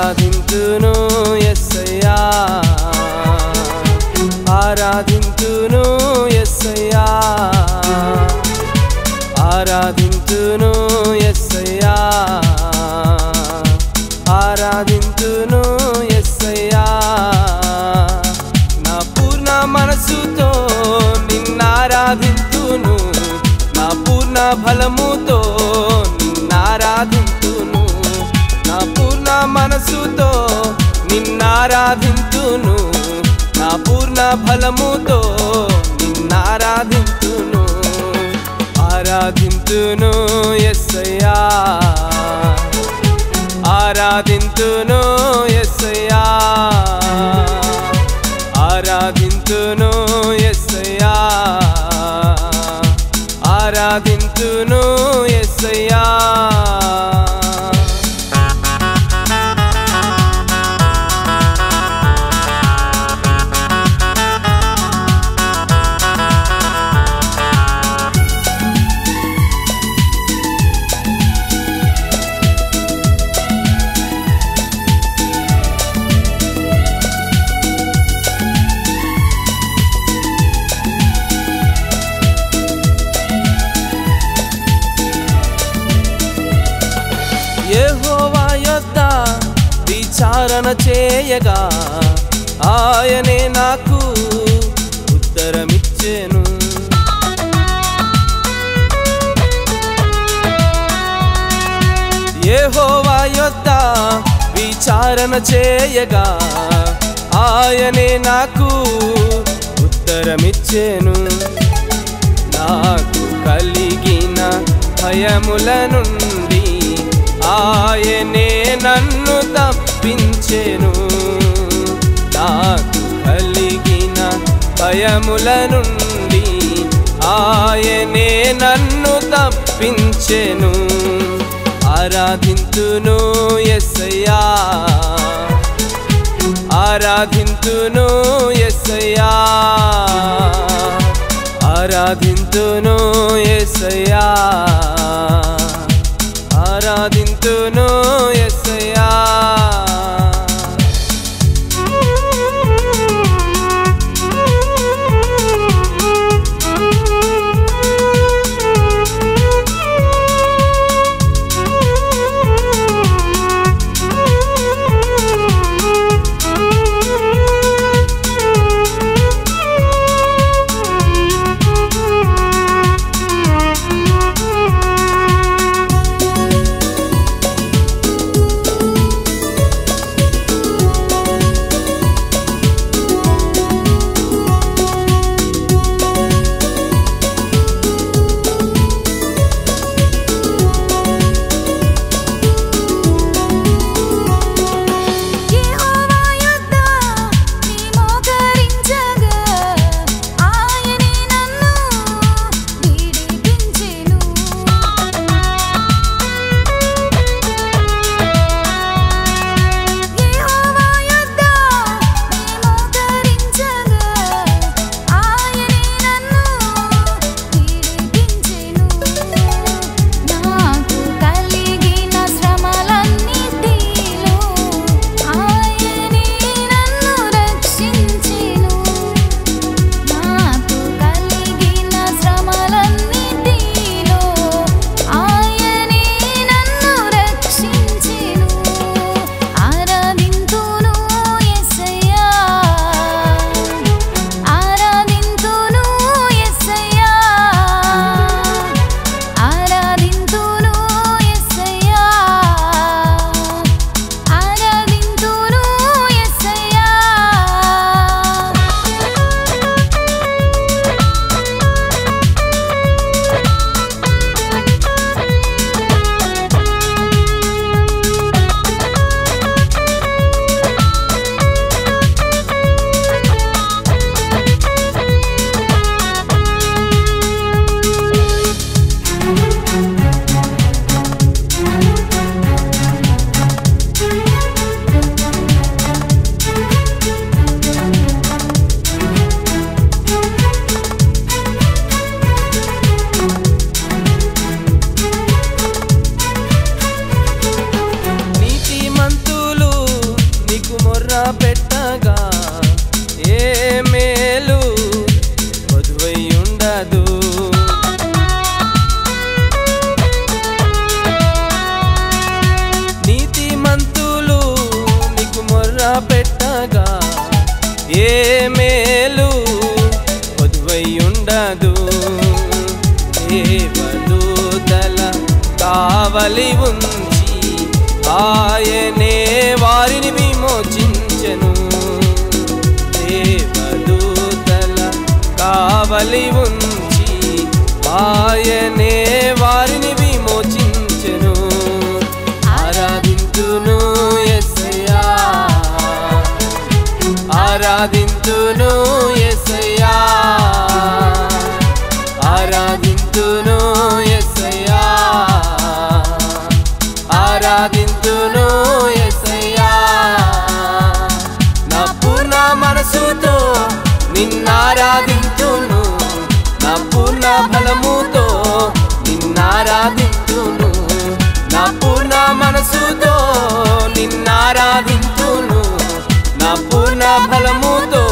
ఆరాధింతును యేసయ్యా ఆరాధింతును యేసయ్యా ఆరాధింతును యేసయ్యా ఆరాధింతును యేసయ్యా నా పూర్ణ మనసుతో నిన్నారాధింతును నా పూర్ణ బలముతో నిన్నారాధింతును నా పూర్ణ మనసుతో నిన్నారాధింతును నా పూర్ణ బలముతో నిన్నారాధింతును ఆరాధింతును యేసయ్యా ఆరాధింతును యేసయ్యా ఆరాధింతును యేసయ్యా ఆరాధింతును యేసయ్యా యెహోవా యొద్ద విచారణ చేయగా ఆయనే నాకు ఉత్తరమిచ్చెను యెహోవా యొద్ద విచారణ చేయగా ఆయనే నాకు ఉత్తరమిచ్చెను నాకు కలిగిన భయముల నుండి ఆయనే నన్ను తప్పించెను నాకు కలిగిన భయముల నుండి ఆయనే నన్ను తప్పించెను ఆరాధింతును యేసయ్యా ఆరాధింతును యేసయ్యా ఆరాధింతును యేసయ్యా ఆరాధింతును యేసయ్యా కావలి ఉంచి ఆయనే వారిని విమోచించెను. దేవదూతల కావలి ఉంచి ఆయనే వారిని విమోచించెను. ఆరాధింతును యేసయ్యా, ఆరాధింతును యేసయ్యా, ఆరాధింతును యేసయ్యా, ఆరాధింతును యేసయ్యా. నా పూర్ణ మనసుతో నిన్నారాధింతును, నా పూర్ణ బలముతో నిన్నారాధింతును, నా పూర్ణ మనసుతో నిన్నారాధింతును, నా పూర్ణ బలముతో